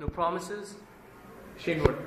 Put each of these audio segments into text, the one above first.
No promises. Shane Wood.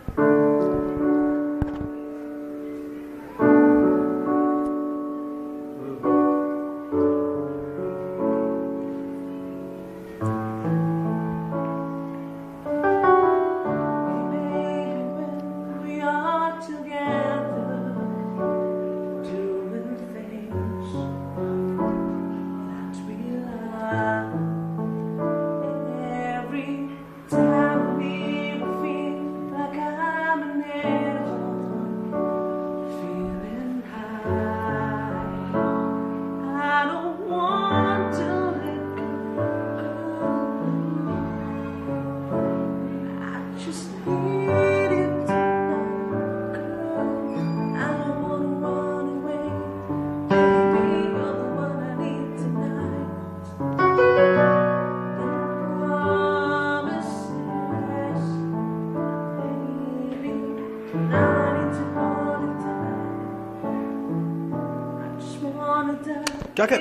Jacket.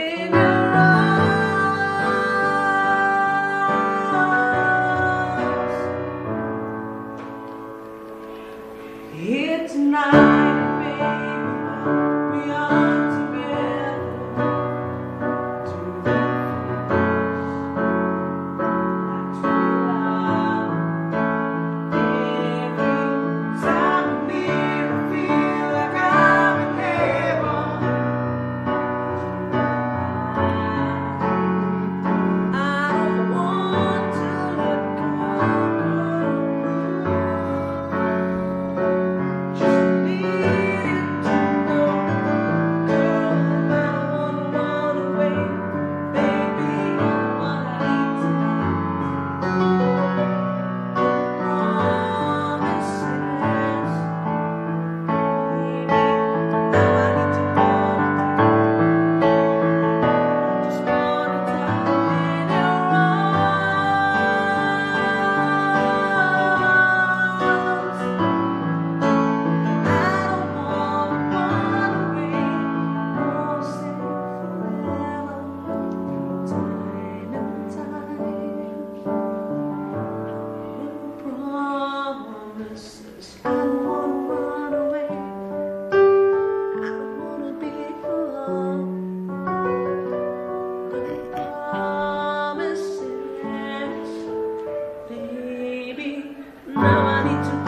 Here tonight, baby, we are together. Every time we feel like I'm in heaven. I don't want to let go. Just need to know, girl, I wanna run away, baby, what I need tonight. Promises, baby, now I need to know. Just wanna die in your arms. I don't wanna run away, won't stay forever. Time and time, promises. I don't wanna run away. I don't wanna be alone. Promises, baby. Now I need to